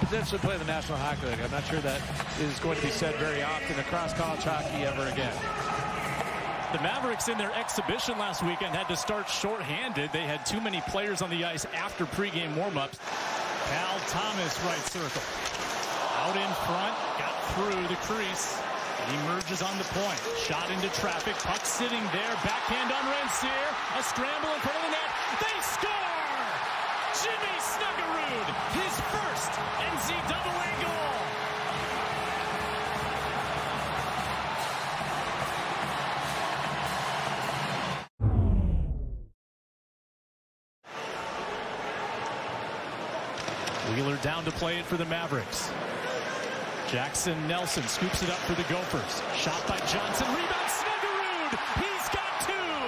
potentially play the National Hockey League. I'm not sure that is going to be said very often across college hockey ever again. The Mavericks in their exhibition last weekend had to start shorthanded. They had too many players on the ice after pregame warmups. Cal Thomas, right circle. Out in front, got through the crease. Emerges on the point. Shot into traffic. Puck sitting there. Backhand on Rancier. A scramble in front of the net. They score! Jimmy Snuggerud, his first NCAA goal. Wheeler down to play it for the Mavericks. Jackson Nelson scoops it up for the Gophers. Shot by Johnson. Rebound Snuggerud. He's got two.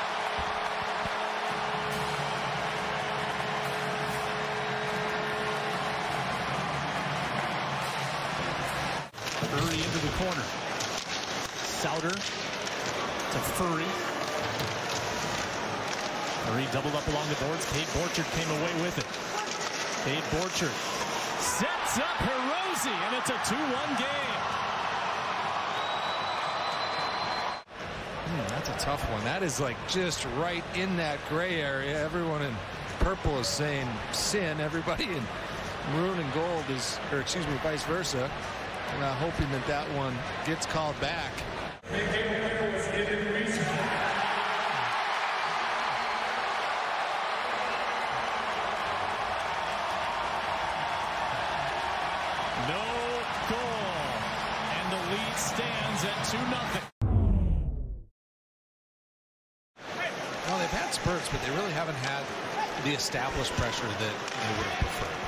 Furry into the corner. Souter to Furry. Furry doubled up along the boards. Cade Borchard came away with it. Cade Borchard sets up Hirose, and it's a 2-1 game. That's a tough one. That is like just right in that gray area. Everyone in purple is saying sin. Everybody in maroon and gold is, or excuse me, vice versa. Hoping that that one gets called back. No goal, and the lead stands at 2-0. Well, they've had spurts, but they really haven't had the established pressure that they would have preferred.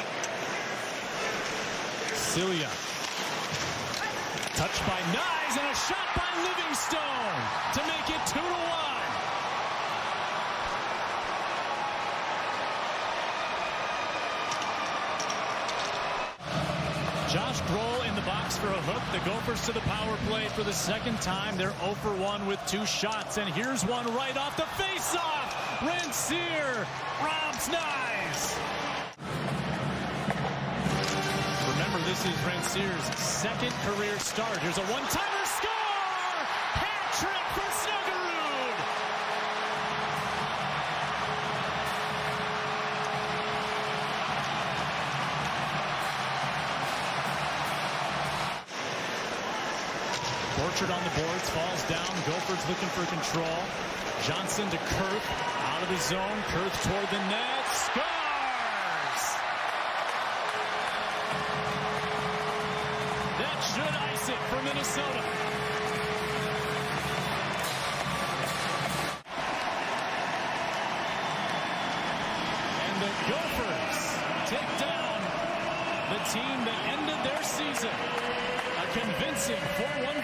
Cilia. Touched by Nyes, and a shot by Livingstone to make it 2-1. Josh Grohl in the box for a hook. The Gophers to the power play for the second time. They're 0 for 1 with 2 shots, and here's one right off the face-off. Rancier robs Nyes. Remember, this is Rancier's second career start. Here's a one-timer score! Hat trick for Snuggerud! Borchard on the boards, falls down. Gophers looking for control. Johnson to Kurth, out of the zone. Kurth toward the net, scores! That should ice it for Minnesota. And the Gophers take down the team that ended their season. A convincing 4-1